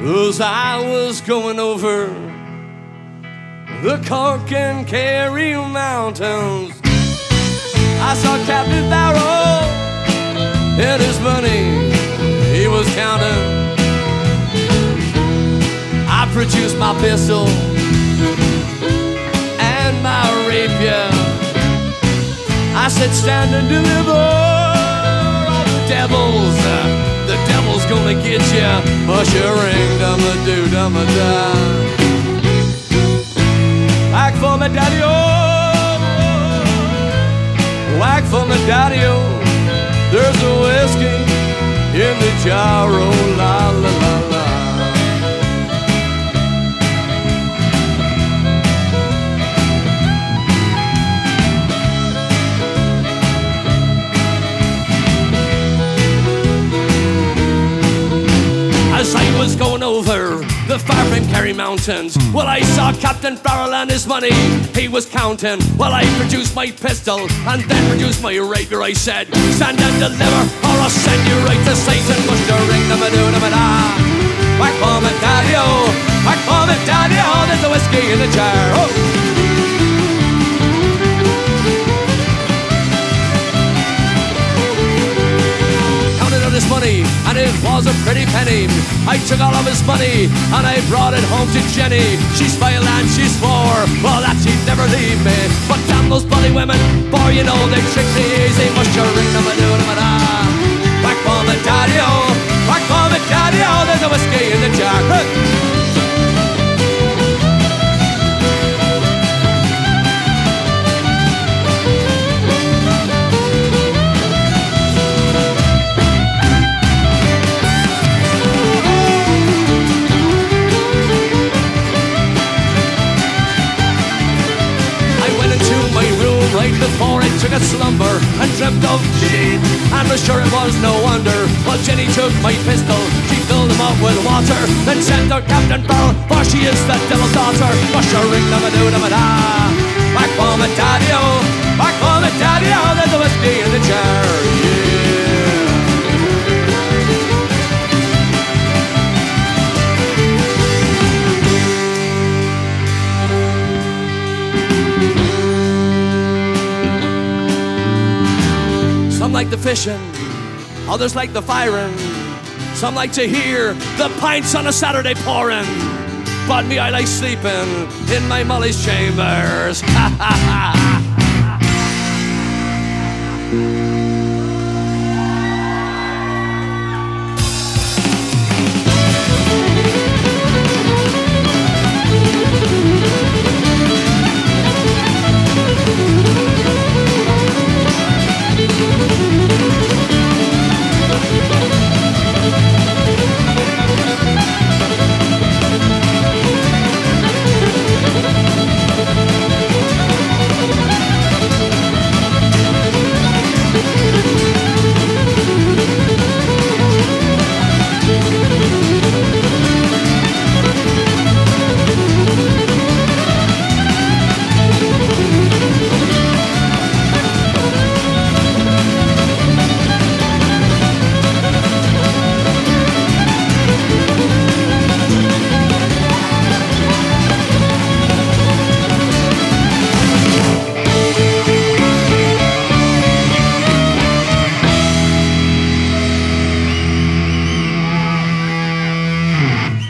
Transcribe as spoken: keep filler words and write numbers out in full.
As I was going over the Cork and Kerry mountains, I saw Captain Barrow and his money he was counting. I produced my pistol and my rapier. I said, stand and deliver all the devils. The devil's gonna get ya. Ushering, dum-a-doo, dum-a-da. Whack for me, daddy-o. Whack for me, daddy-o. There's a whiskey in the jar, oh, la, la, la, la. As I was going over the far from Kerry mountains, well, I saw Captain Farrell and his money he was counting. Well, I produced my pistol and then produced my rapier. I said, stand and deliver or I'll send you right to Satan. Mustering them a do them a da. Whack for me, daddy-o. Whack for me, daddy-o. There's a whiskey in the jar. Oh. His money, and it was a pretty penny. I took all of his money and I brought it home to Jenny. She's vile and she's swore, well, that she'd never leave me. But damn those bloody women, for you know they trick me easy. Must you ring them a do them a da. Whack for me, daddy-o. Whack for me, daddy-o. There's a whiskey in the jar. Hey. Right before I took a slumber and dreamt of Jean, and was sure it was no wonder. Well, Jenny took my pistol, she filled him up with water, then sent her Captain Farrell, for she is the devil's daughter. Wash her ring, them a do, them a da. Back for me, daddy-o. Back for me, daddy-o. There's a whiskey in the jar, yeah. Some like the fishing, others like the firing. Some like to hear the pints on a Saturday pouring. But me, I like sleeping in my Molly's chambers. Ha ha ha.